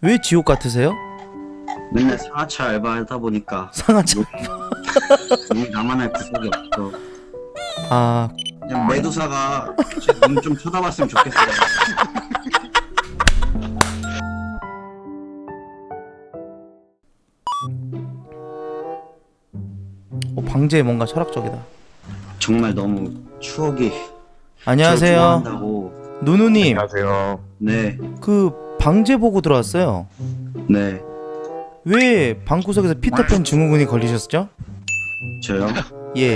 왜 지옥 같으세요? 맨날 상하차 알바하다 보니까 상하차. 몸이 나만 할 구석이 없어. 아, 그냥 매도사가 제 눈 좀 쳐다봤으면 좋겠어요. 방제 뭔가 철학적이다. 정말 너무 추억이. 안녕하세요. 좋아한다고. 누누님. 안녕하세요. 네, 그 방제 보고 들어왔어요. 네. 왜 방구석에서 피터팬 증후군이 걸리셨죠? 저요? 예.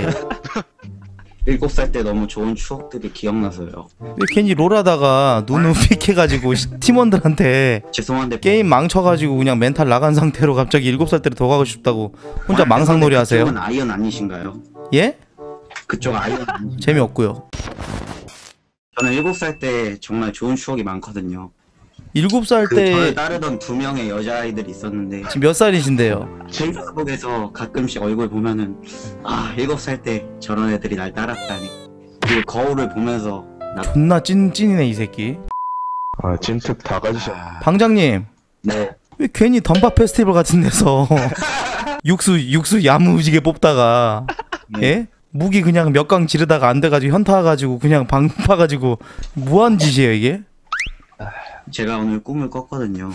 7살 때 너무 좋은 추억들이 기억나서요. 왜 괜히 롤하다가 누누 픽해가지고 팀원들한테 죄송한데 게임 망쳐가지고 그냥 멘탈 나간 상태로 갑자기 7살 때로 더 가고 싶다고 혼자 망상놀이 하세요? 그쪽은 아이언 아니신가요? 예? 그쪽 아이언 아니신가요? 재미없고요. 저는 7살 때 정말 좋은 추억이 많거든요. 7살 저를 때 따르던 2명의 여자아이들이 있었는데 지금 몇 살이신데요? 페이스북에서 가끔씩 얼굴 보면은 아 7살 때 저런 애들이 날 따랐다니. 그리고 거울을 보면서 존나 찐이네 이 새끼. 아, 찐특 다 가지셨네. 방장님, 네, 왜 괜히 던파 페스티벌 같은 데서 육수 야무지게 뽑다가 네. 예? 무기 그냥 몇 강 지르다가 안 돼가지고 현타 와가지고 그냥 방 파가지고 뭐한 짓이에요 이게? 제가 오늘 꿈을 꿨거든요.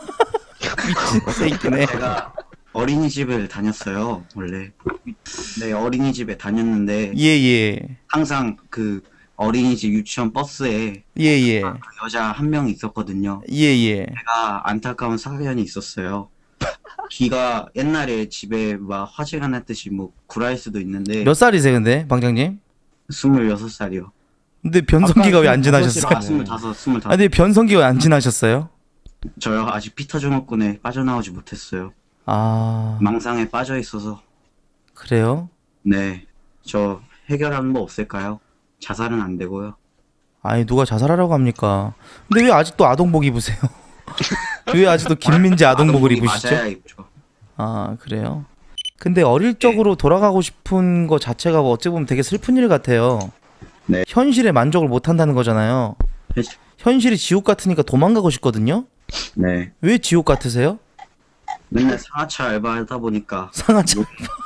미친 새끼네. 제가 어린이집을 다녔어요 원래. 네, 어린이집에 다녔는데 예예. 항상 그 어린이집 유치원 버스에 예예. 그 여자 한 명이 있었거든요. 예예. 제가 안타까운 사연이 있었어요. 기가 옛날에 집에 막 화재가 났듯이 뭐 구라일 수도 있는데 몇 살이세요 근데 방장님? 26살이요. 근데 변성기가 왜 안 지나셨어요? 아, 25. 아 근데 변성기가 왜 안 지나셨어요? 저요 아직 피터 증후군에 빠져나오지 못했어요. 아 망상에 빠져 있어서. 그래요? 네, 저 해결하는 거 없을까요? 자살은 안 되고요. 아니 누가 자살하라고 합니까? 근데 왜 아직도 아동복 입으세요? 왜 아직도 김민재 아동복을 입으시죠? 맞아야 입죠. 아 그래요? 근데 어릴 적으로 돌아가고 싶은 거 자체가 뭐 어찌 보면 되게 슬픈 일 같아요. 네. 현실에 만족을 못 한다는 거잖아요. 현실이 지옥 같으니까 도망가고 싶거든요? 네, 왜 지옥 같으세요? 맨날 상하차 알바하다 보니까 상하차.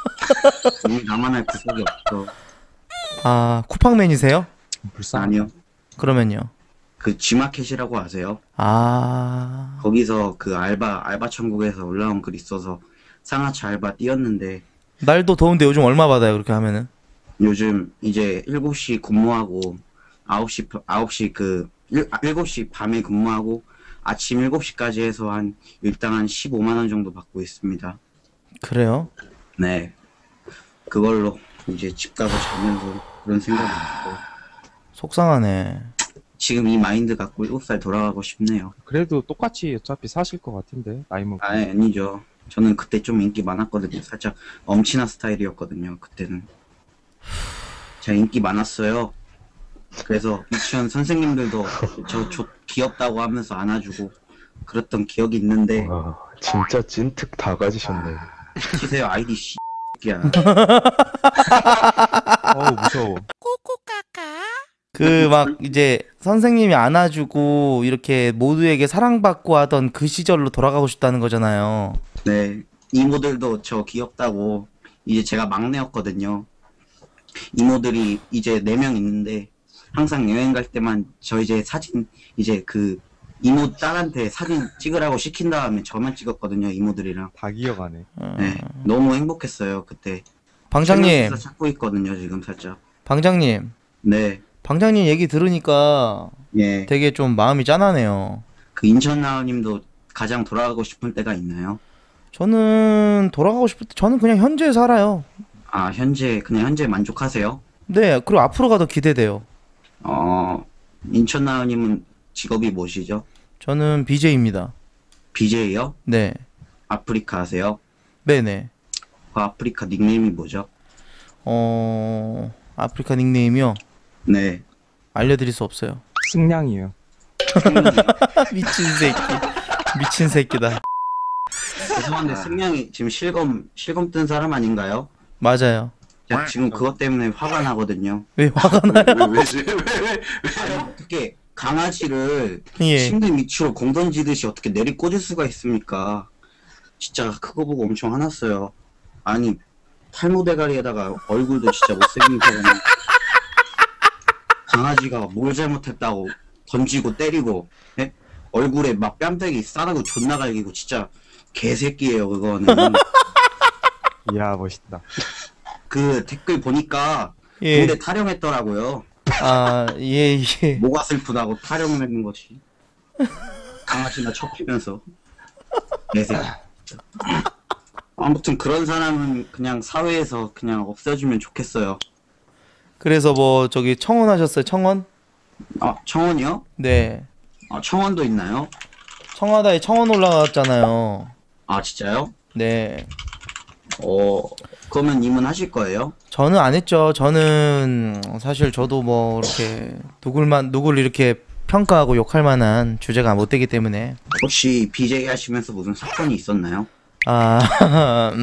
몸이 나만 할 구석이 없어. 아 쿠팡맨이세요? 아니요, 그러면요. 그 G마켓이라고 아세요? 아 거기서 그 알바 천국에서 올라온 글 있어서 상하차 알바 뛰었는데 날도 더운데 요즘 얼마 받아요 그렇게 하면은? 요즘 이제 7시 근무하고 9시 그 7시 밤에 근무하고 아침 7시까지 해서 한 일당 한 15만 원 정도 받고 있습니다. 그래요? 네. 그걸로 이제 집 가서 자면서 그런 생각이 들고 속상하네. 지금 이 마인드 갖고 7살 돌아가고 싶네요. 그래도 똑같이 어차피 사실 것 같은데 나이 먹고. 아니죠. 저는 그때 좀 인기 많았거든요. 살짝 엄친아 스타일이었거든요. 그때는 제가 인기 많았어요. 그래서 유치원 선생님들도 저 귀엽다고 하면서 안아주고 그랬던 기억이 있는데. 와, 진짜 찐특 다 가지셨네. 치세요 아이디 X야. 어우 무서워. 그 막 이제 선생님이 안아주고 이렇게 모두에게 사랑받고 하던 그 시절로 돌아가고 싶다는 거잖아요. 네, 이모들도 저 귀엽다고. 이제 제가 막내였거든요. 이모들이 이제 4명 있는데 항상 여행 갈 때만 저 이제 사진 이제 그 이모 딸한테 사진 찍으라고 시킨 다음에 저만 찍었거든요, 이모들이랑. 다 기억하네. 네, 너무 행복했어요 그때. 방장님, 살면서 찾고 있거든요 지금 살짝. 방장님, 네, 방장님 얘기 들으니까 예. 되게 좀 마음이 짠하네요. 그 인천 나우님도 가장 돌아가고 싶을 때가 있나요? 저는 돌아가고 싶을 때 저는 그냥 현재에 살아요. 아, 그냥 현재 만족하세요? 네, 그리고 앞으로가 더 기대돼요. 인천 나우님은 직업이 무엇이죠? 저는 BJ입니다. BJ요? 네, 아프리카 하세요? 네네. 그 아프리카 닉네임이 뭐죠? 아프리카 닉네임이요? 네. 알려드릴 수 없어요. 승냥이에요. 미친 새끼. 미친 새끼다. 죄송한데 승냥이 지금 실검 뜬 사람 아닌가요? 맞아요. 제가 지금 그것 때문에 화가 나거든요. 왜 화가 나요? 어떻게 강아지를 예. 침대 밑으로 공 던지듯이 어떻게 내리 꽂을 수가 있습니까? 진짜 그거 보고 엄청 화났어요. 아니 탈모 대가리에다가 얼굴도 진짜 못생긴 사람이 강아지가 뭘 잘못했다고 던지고 때리고 예? 얼굴에 막 뺨때기 싸다고 존나 갈기고 진짜 개새끼예요 그거는. 이야, 멋있다. 그 댓글 보니까 예. 군대 타령했더라고요. 아, 예, 예. 뭐가 슬프다고 타령하는 것이. 강아지나 척히면서. 개새끼. 아무튼 그런 사람은 그냥 사회에서 그냥 없애주면 좋겠어요. 그래서 뭐 저기 청원 하셨어요? 청원? 아 청원이요? 네. 아 청원도 있나요? 청와대에 청원 올라갔잖아요. 아 진짜요? 네. 그러면 님은 하실 거예요? 저는 안 했죠. 저는 사실 저도 뭐 이렇게 누굴 이렇게 평가하고 욕할 만한 주제가 못 되기 때문에. 혹시 BJ 하시면서 무슨 사건이 있었나요? 아,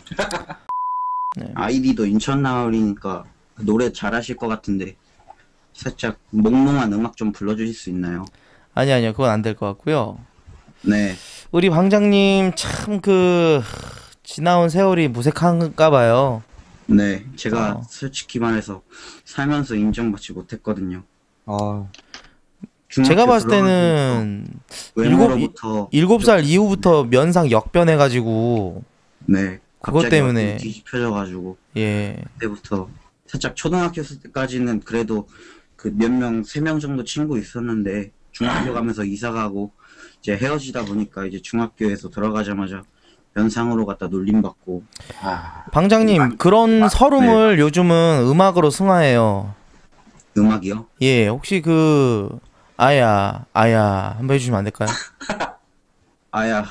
아이디도 인천 나으리니까 노래 잘하실 것 같은데 살짝 몽롱한 음악 좀 불러주실 수 있나요? 아니요. 그건 안 될 것 같고요. 네. 우리 방장님 참 지나온 세월이 무색한가 봐요. 네. 제가 어. 솔직히 말해서 살면서 인정받지 못했거든요. 아, 제가 봤을 들어가면서 때는 외모로부터 7살 이후부터 면상 역변해가지고 네. 그것 갑자기 때문에. 얼굴이 뒤집혀져가지고 예. 그때부터 살짝 초등학교 때까지는 그래도 그 몇 명, 3명 정도 친구 있었는데 중학교 가면서 이사 가고 이제 헤어지다 보니까 이제 중학교에서 들어가자마자 면상으로 갖다 놀림받고. 방장님 그런 서름을 요즘은 음악으로 승화해요. 음악이요? 예, 혹시 아야 한번 해주시면 안 될까요? 아야.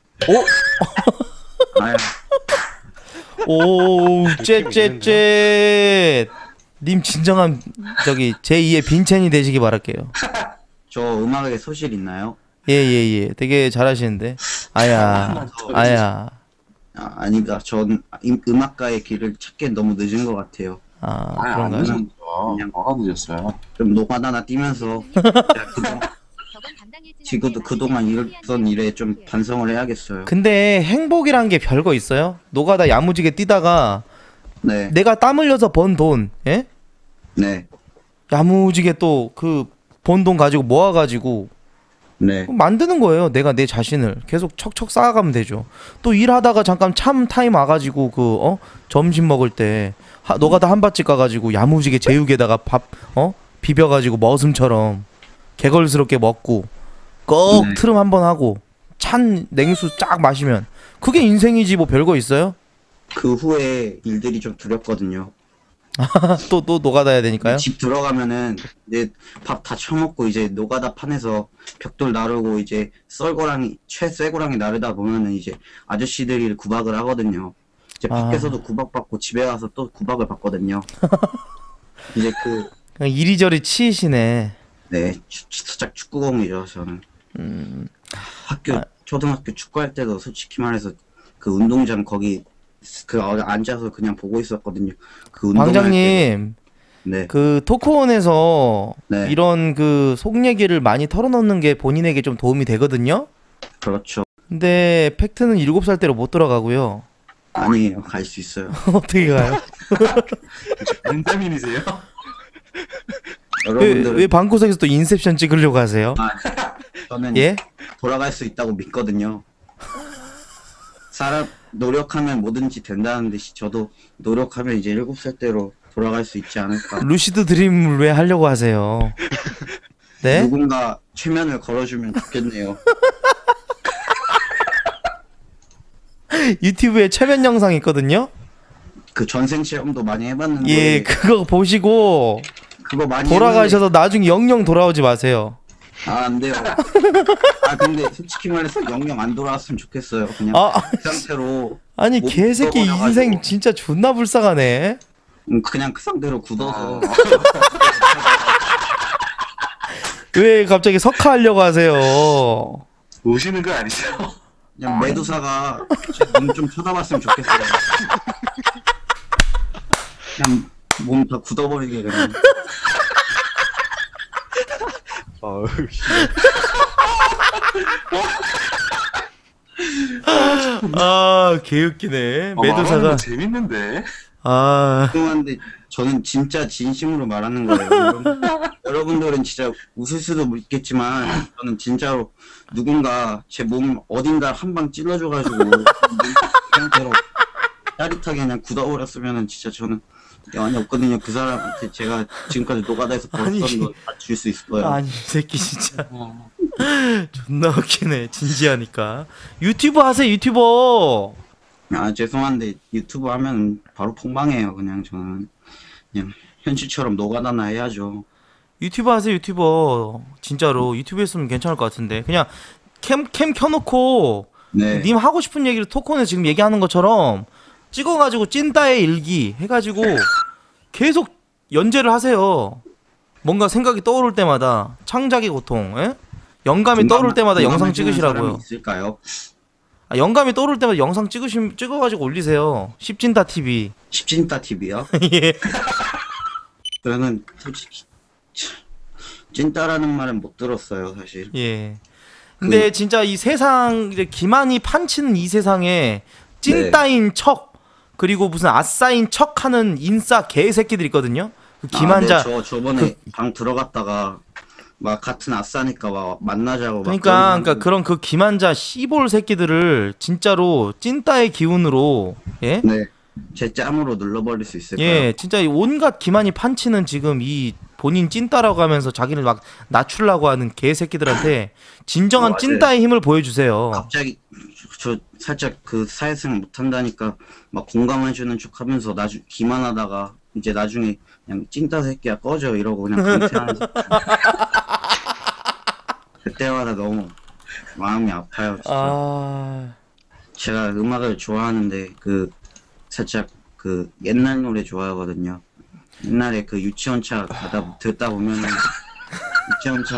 오? 아야. 오, 쨉 님 진정한 저기 제2의 빈첸이 되시기 바랄게요. 저 음악에 소실 있나요? 예. 되게 잘하시는데. 아야. 아, 아니다. 전 음악가의 길을 찾기엔 너무 늦은 것 같아요. 아, 안 그런가요? 늦었죠. 그냥 뭐가 늦었어요? 좀 노가다나 뛰면서 지금도 그동안 일했던 일에 좀 반성을 해야겠어요. 근데 행복이란 게 별거 있어요? 노가다 야무지게 뛰다가 네. 내가 땀 흘려서 번 돈, 예? 네. 야무지게 또 번 돈 가지고 모아가지고 네. 만드는 거예요. 내가 내 자신을 계속 척척 쌓아가면 되죠. 또 일하다가 잠깐 참 타임 와가지고 점심 먹을 때 노가다 한밭집 가가지고 야무지게 제육에다가 밥 비벼가지고 머슴처럼 개걸스럽게 먹고 꺽 네. 트름 한번 하고 찬 냉수 쫙 마시면 그게 인생이지 뭐 별거 있어요? 그 후에 일들이 좀 두렵거든요. 또 노가다 해야 되니까요. 집 들어가면은 이제 밥 다 처먹고 이제 노가다 판에서 벽돌 나르고 이제 쇠고랑이 나르다 보면은 이제 아저씨들이 구박을 하거든요. 이제 밖에서도 구박받고 집에 가서 또 구박을 받거든요. 이제 그냥 이리저리 치이시네. 네, 살짝 축구공이죠 저는. 초등학교 축구할 때도 솔직히 말해서 그 운동장 거기 앉아서 그냥 보고 있었거든요. 그 운동할 방장님 때도. 네. 그 토크온에서 네. 이런 속 얘기를 많이 털어놓는 게 본인에게 좀 도움이 되거든요. 그렇죠. 근데 팩트는 7살 때로 못 돌아가고요. 아니에요. 갈 수 있어요. 어떻게 가요? 엔타민이세요? 여러분들 왜 방구석에서 또 인셉션 찍으려고 하세요? 저는 예? 돌아갈 수 있다고 믿거든요. 사람 노력하면 뭐든지 된다는 듯이 저도 노력하면 이제 7살 때로 돌아갈 수 있지 않을까. 루시드 드림을 왜 하려고 하세요? 네? 누군가 최면을 걸어주면 좋겠네요. 유튜브에 최면 영상 있거든요? 그 전생 체험도 많이 해봤는데 예, 그거 보시고 그거 많이 돌아가셔서 나중에 영영 돌아오지 마세요. 안 돼요. 근데 솔직히 말해서 영영 안 돌아왔으면 좋겠어요. 그냥 그 상태로 아니 못 개새끼 잊어버려가지고. 인생 진짜 존나 불쌍하네. 그냥 그 상태로 굳어서 왜 갑자기 석화하려고 하세요? 우시는 거 아니죠? 그냥 메두사가 제 눈 좀 쳐다봤으면 좋겠어요. 그냥 몸 다 굳어버리게 그냥. 아우 씨. 아 개웃기네. 매도사가 재밌는데. 아 죄송한데 저는 진짜 진심으로 말하는 거예요. 여러분들은 진짜 웃을 수도 있겠지만 저는 진짜로 누군가 제 몸 어딘가 한 방 찔러줘가지고 그냥 대로 짜릿하게 그냥 굳어버렸으면은 진짜 저는 많이 없거든요. 그 사람한테 제가 지금까지 노가다에서 아니. 벌었던 거 다 줄 수 있을 거예요. 아니 이 새끼 진짜 존나 웃기네. 진지하니까. 유튜브 하세요 유튜버. 아 죄송한데 유튜브 하면 바로 폭망해요. 그냥 저는 그냥 현실처럼 노가다나 해야죠. 유튜브 하세요 유튜버. 진짜로 유튜브 했으면 괜찮을 것 같은데. 그냥 캠 켜놓고 네. 님 하고 싶은 얘기를 토크온에 지금 얘기하는 것처럼 찍어가지고 찐따의 일기 해가지고 계속 연재를 하세요. 뭔가 생각이 떠오를 때마다 창작의 고통, 에? 영감이 떠오를 때마다 영상 공감해주는 찍으시라고요. 사람이 있을까요? 아, 영감이 떠오를 때마다 영상 찍어가지고 올리세요. 십진따 TV. 십진따 TV요? 예. 저는 솔직히 찐따라는 말은 못 들었어요, 사실. 예. 근데 진짜 이 세상 이제 기만이 판치는 이 세상에 찐따인 척 그리고 무슨 아싸인 척하는 인싸 개새끼들 있거든요. 그 기만자. 아, 네, 저번에 방 들어갔다가 막 같은 아싸니까 막 만나자고 막 그러니까 그런 그 기만자 씨볼 새끼들을 진짜로 찐따의 기운으로 예? 네. 제 짬으로 눌러버릴 수 있을까요? 예, 진짜 이 온갖 기만이 판치는 지금 이 본인 찐따라고 하면서 자기를 막 낮추려고 하는 개새끼들한테 진정한 맞아요. 찐따의 힘을 보여주세요. 갑자기 저 살짝 그 사회생활 못한다니까 막 공감해주는 척하면서 기만하다가 이제 나중에 그냥 찐따 새끼야 꺼져 이러고 그냥 강퇴하는 그때마다 너무 마음이 아파요. 진짜. 아, 제가 음악을 좋아하는데 그 살짝 그 옛날 노래 좋아하거든요. 옛날에 그 유치원차 가다 듣다 보면은 유치원차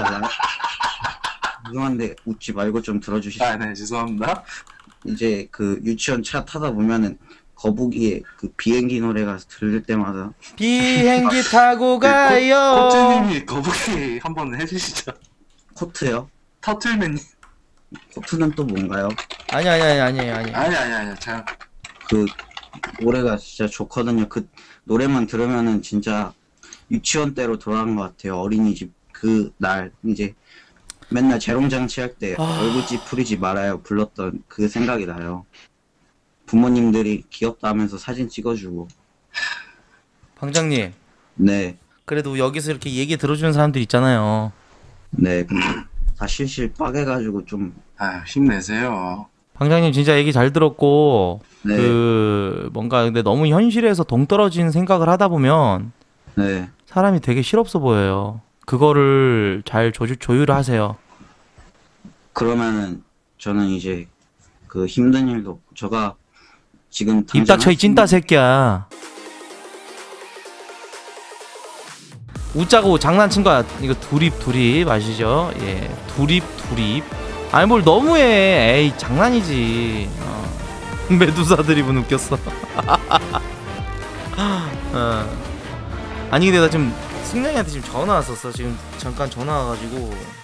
죄송한데 웃지 말고 좀 들어주시죠. 아, 네, 죄송합니다. 이제 그 유치원차 타다 보면은 거북이의 그 비행기 노래가 들릴 때마다 비행기 타고 가요. 코트님이 거북이 한번 해주시죠. 코트요? 터틀맨님. 코트는 또 뭔가요? 아니. 아니. 자, 그 노래가 진짜 좋거든요. 그 노래만 들으면은 진짜 유치원 때로 돌아간 것 같아요. 어린이집 그 날 이제 맨날 재롱장치 할 때 얼굴집 풀이지 말아요 불렀던 그 생각이 나요. 부모님들이 귀엽다 하면서 사진 찍어주고. 방장님, 네, 그래도 여기서 이렇게 얘기 들어주는 사람들 있잖아요. 네. 근데 다 실실 빠개가지고 좀 아, 힘내세요. 방장님 진짜 얘기 잘 들었고 네. 그 뭔가 근데 너무 현실에서 동떨어진 생각을 하다 보면 네. 사람이 되게 실없어 보여요. 그거를 잘 조율을 하세요. 그러면은 저는 이제 그 힘든 일도 제가 지금 입 당장 닥쳐 이 찐따 새끼야. 웃자고 장난친 거야. 이거 두립 아시죠? 예, 두립. 아니 뭘 너무해. 에이 장난이지. 메두사 드립은 웃겼어. 아니 근데 나 지금 승냥이한테 지금 전화 왔었어. 지금 잠깐 전화 와가지고